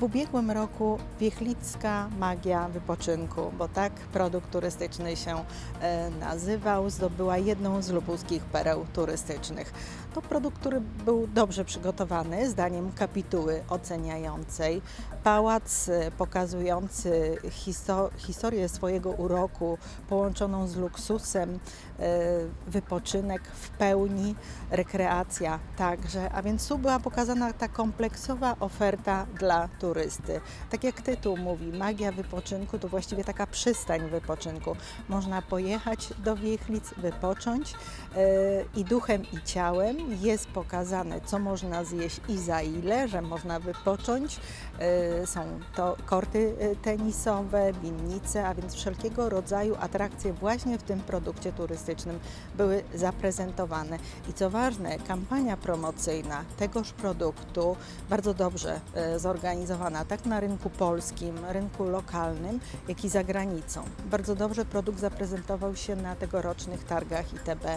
ubiegłym roku Wiechlicka Magia Wypoczynku, bo tak produkt turystyczny się nazywał, zdobyła jedną z lubuskich pereł turystycznych. To produkt, który był dobrze przygotowany, zdaniem kapituły oceniającej. Pałac pokazujący historię swojego uroku, połączoną z luksusem, wypoczynek w pełni, rekreacja także, a więc tu była pokazana ta kompleksowa oferta dla turysty. Tak jak tytuł mówi, magia wypoczynku to właściwie taka przystań wypoczynku. Można pojechać do Wiechlic, wypocząć i duchem i ciałem. Jest pokazane, co można zjeść i za ile, że można wypocząć. Są to korty tenisowe, winnice, a więc wszelkiego rodzaju atrakcje właśnie w tym produkcie turystycznym były zaprezentowane. I co ważne, kampania promocyjna tegoż produktu bardzo dobrze zorganizowana, tak na rynku polskim, rynku lokalnym, jak i za granicą. Bardzo dobrze produkt zaprezentował się na tegorocznych targach ITB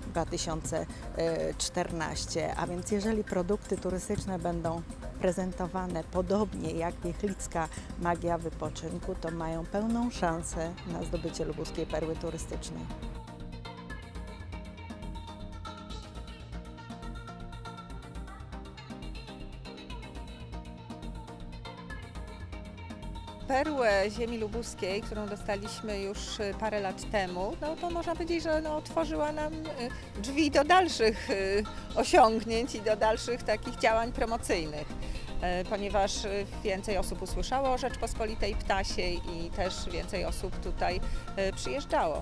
2014, a więc jeżeli produkty turystyczne będą prezentowane podobnie jak Wiechlicka Magia Wypoczynku, to mają pełną szansę na zdobycie lubuskiej perły turystycznej. Perłę ziemi lubuskiej, którą dostaliśmy już parę lat temu, no to można powiedzieć, że otworzyła nam drzwi do dalszych osiągnięć i do dalszych takich działań promocyjnych, ponieważ więcej osób usłyszało o Rzeczpospolitej Ptasiej i też więcej osób tutaj przyjeżdżało.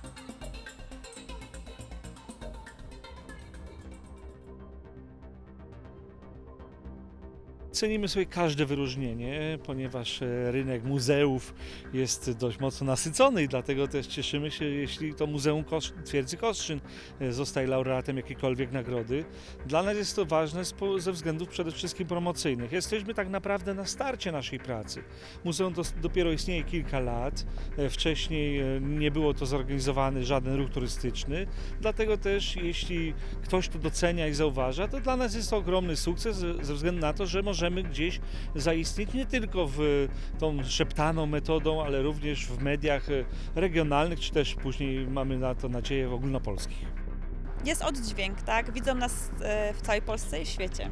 Cenimy sobie każde wyróżnienie, ponieważ rynek muzeów jest dość mocno nasycony i dlatego też cieszymy się, jeśli to Muzeum Twierdzy Kostrzyn zostaje laureatem jakiejkolwiek nagrody. Dla nas jest to ważne ze względów przede wszystkim promocyjnych. Jesteśmy tak naprawdę na starcie naszej pracy. Muzeum dopiero istnieje kilka lat, wcześniej nie było to zorganizowany żaden ruch turystyczny, dlatego też jeśli ktoś to docenia i zauważa, to dla nas jest to ogromny sukces ze względu na to, że możemy gdzieś zaistnieć nie tylko w tą szeptaną metodą, ale również w mediach regionalnych, czy też później mamy na to nadzieję ogólnopolskich. Jest oddźwięk, tak? Widzą nas w całej Polsce i świecie.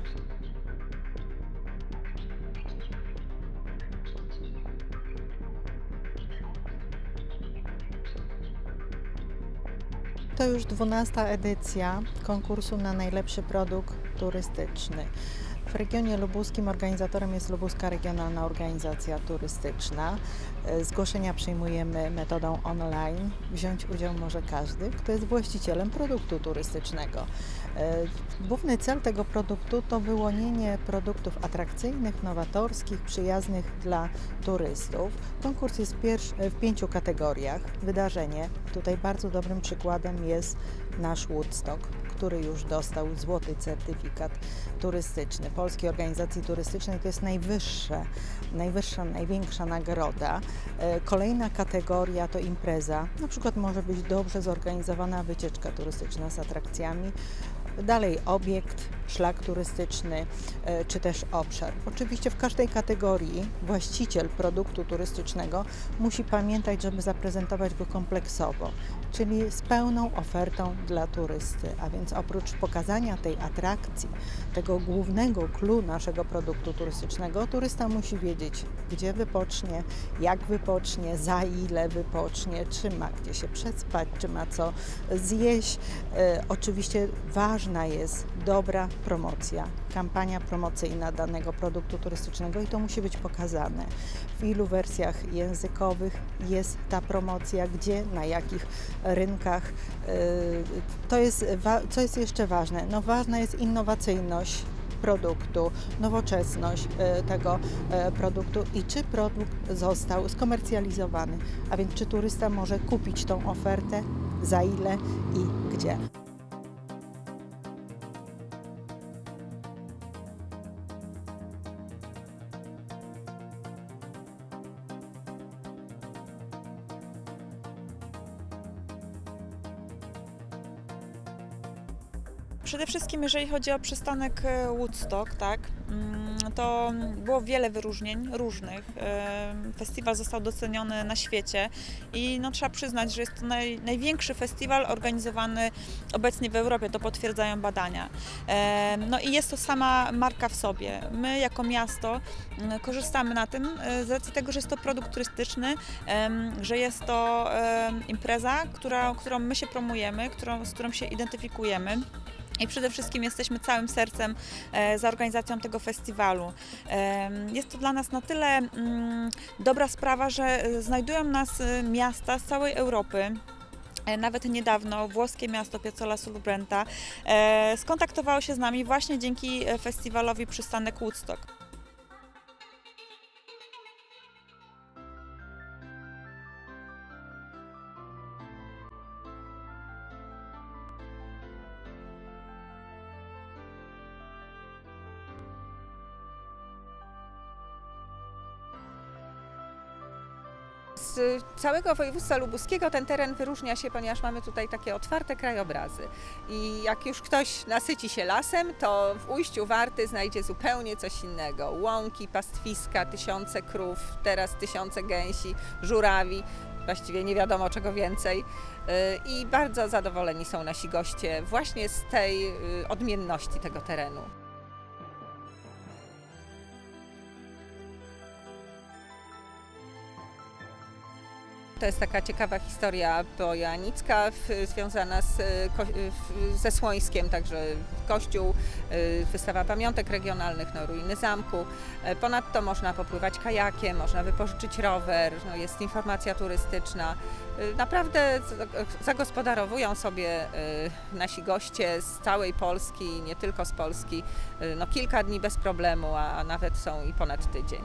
To już 12. edycja konkursu na najlepszy produkt turystyczny. W regionie lubuskim organizatorem jest Lubuska Regionalna Organizacja Turystyczna. Zgłoszenia przyjmujemy metodą online. Wziąć udział może każdy, kto jest właścicielem produktu turystycznego. Główny cel tego produktu to wyłonienie produktów atrakcyjnych, nowatorskich, przyjaznych dla turystów. Konkurs jest w 5 kategoriach. Wydarzenie. Tutaj bardzo dobrym przykładem jest nasz Woodstock, który już dostał złoty certyfikat turystyczny. Polskiej Organizacji Turystycznej to jest największa nagroda. Kolejna kategoria to impreza. Na przykład może być dobrze zorganizowana wycieczka turystyczna z atrakcjami. Dalej obiekt, szlak turystyczny, czy też obszar. Oczywiście w każdej kategorii właściciel produktu turystycznego musi pamiętać, żeby zaprezentować go kompleksowo, czyli z pełną ofertą dla turysty, a więc oprócz pokazania tej atrakcji, tego głównego clou naszego produktu turystycznego, turysta musi wiedzieć, gdzie wypocznie, jak wypocznie, za ile wypocznie, czy ma gdzie się przespać, czy ma co zjeść. Oczywiście ważna jest dobra promocja, kampania promocyjna danego produktu turystycznego i to musi być pokazane. W ilu wersjach językowych jest ta promocja, gdzie, na jakich rynkach. Co jest jeszcze ważne? No, ważna jest innowacyjność produktu, nowoczesność tego produktu i czy produkt został skomercjalizowany, a więc czy turysta może kupić tą ofertę, za ile i gdzie. Przede wszystkim jeżeli chodzi o przystanek Woodstock, tak, to było wiele wyróżnień różnych. Festiwal został doceniony na świecie i no, trzeba przyznać, że jest to największy festiwal organizowany obecnie w Europie, to potwierdzają badania. No i jest to sama marka w sobie. My jako miasto korzystamy na tym z racji tego, że jest to produkt turystyczny, że jest to impreza, którą my się promujemy, z którą się identyfikujemy. I przede wszystkim jesteśmy całym sercem za organizacją tego festiwalu. Jest to dla nas na tyle dobra sprawa, że znajdują nas miasta z całej Europy. Nawet niedawno włoskie miasto Piazzola sul Brenta skontaktowało się z nami właśnie dzięki festiwalowi Przystanek Woodstock. Z całego województwa lubuskiego ten teren wyróżnia się, ponieważ mamy tutaj takie otwarte krajobrazy. I jak już ktoś nasyci się lasem, to w ujściu Warty znajdzie zupełnie coś innego. Łąki, pastwiska, tysiące krów, teraz tysiące gęsi, żurawi, właściwie nie wiadomo czego więcej. I bardzo zadowoleni są nasi goście właśnie z tej odmienności tego terenu. To jest taka ciekawa historia bojanicka związana ze Słońskiem, także kościół, wystawa pamiątek regionalnych, no, ruiny zamku. Ponadto można popływać kajakiem, można wypożyczyć rower, no, jest informacja turystyczna. Naprawdę zagospodarowują sobie nasi goście z całej Polski, nie tylko z Polski, no, kilka dni bez problemu, a nawet są i ponad tydzień.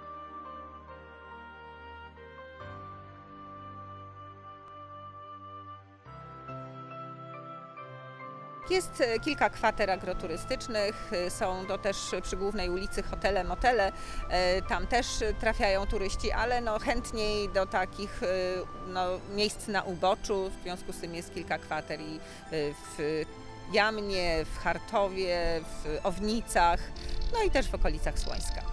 Jest kilka kwater agroturystycznych, są to też przy głównej ulicy hotele, motele, tam też trafiają turyści, ale no chętniej do takich no, miejsc na uboczu, w związku z tym jest kilka kwater i w Jamnie, w Chartowie, w Ownicach, no i też w okolicach Słońska.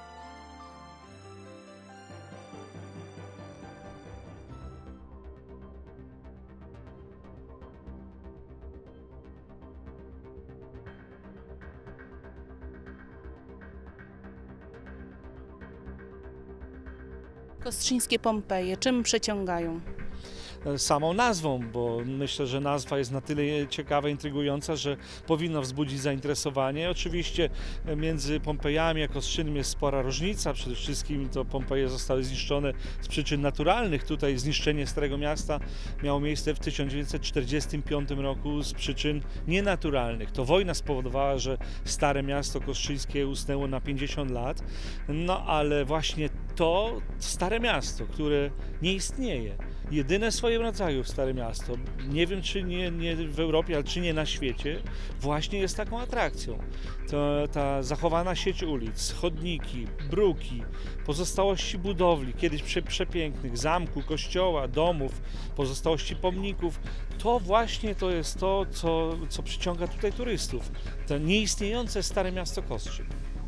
Kostrzyńskie Pompeje, czym przyciągają? Samą nazwą, bo myślę, że nazwa jest na tyle ciekawa, intrygująca, że powinna wzbudzić zainteresowanie. Oczywiście między Pompejami a Kostrzynem jest spora różnica. Przede wszystkim to Pompeje zostały zniszczone z przyczyn naturalnych. Tutaj zniszczenie Starego Miasta miało miejsce w 1945 roku z przyczyn nienaturalnych. To wojna spowodowała, że Stare Miasto Kostrzyńskie usnęło na 50 lat, no ale właśnie to Stare Miasto, które nie istnieje, jedyne w swoim rodzaju Stare Miasto, nie wiem czy nie w Europie, ale czy nie na świecie, właśnie jest taką atrakcją. Ta zachowana sieć ulic, chodniki, bruki, pozostałości budowli, kiedyś przepięknych, zamku, kościoła, domów, pozostałości pomników, to właśnie to jest to, co przyciąga tutaj turystów. To nieistniejące Stare Miasto Kostrzyn.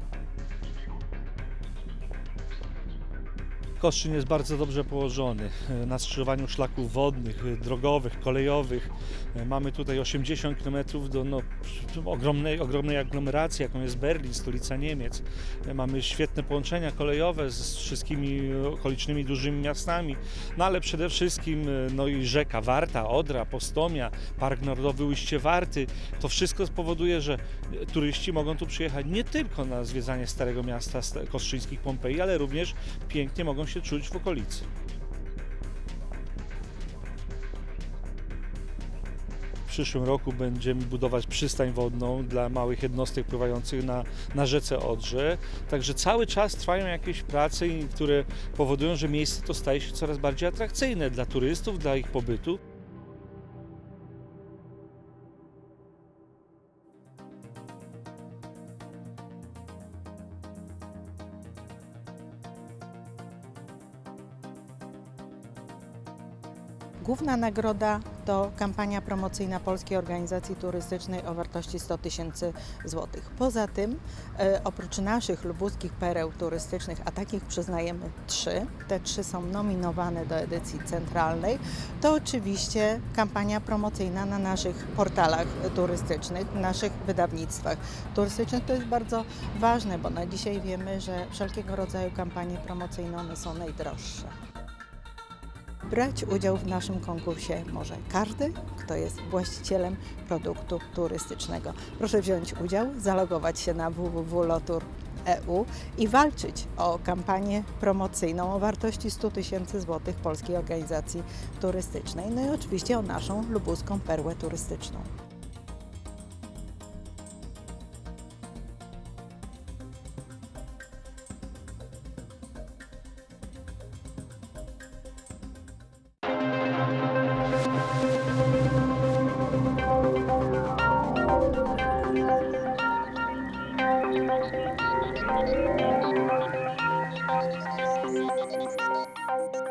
Kostrzyn jest bardzo dobrze położony na skrzyżowaniu szlaków wodnych, drogowych, kolejowych. Mamy tutaj 80 km do ogromnej aglomeracji, jaką jest Berlin, stolica Niemiec. Mamy świetne połączenia kolejowe z wszystkimi okolicznymi dużymi miastami, no ale przede wszystkim no i rzeka Warta, Odra, Postomia, Park Narodowy Ujście Warty. To wszystko spowoduje, że turyści mogą tu przyjechać nie tylko na zwiedzanie Starego Miasta Kostrzyńskich Pompeji, ale również pięknie mogą się czuć w okolicy. W przyszłym roku będziemy budować przystań wodną dla małych jednostek pływających na rzece Odrze. Także cały czas trwają jakieś prace, które powodują, że miejsce to staje się coraz bardziej atrakcyjne dla turystów, dla ich pobytu. Główna nagroda to kampania promocyjna Polskiej Organizacji Turystycznej o wartości 100 000 złotych. Poza tym, oprócz naszych lubuskich pereł turystycznych, a takich przyznajemy 3, te 3 są nominowane do edycji centralnej, to oczywiście kampania promocyjna na naszych portalach turystycznych, w naszych wydawnictwach turystycznych. To jest bardzo ważne, bo na dzisiaj wiemy, że wszelkiego rodzaju kampanie promocyjne one są najdroższe. Brać udział w naszym konkursie może każdy, kto jest właścicielem produktu turystycznego. Proszę wziąć udział, zalogować się na www.lotur.eu i walczyć o kampanię promocyjną o wartości 100 000 złotych Polskiej Organizacji Turystycznej. No i oczywiście o naszą lubuską perłę turystyczną. Thank you.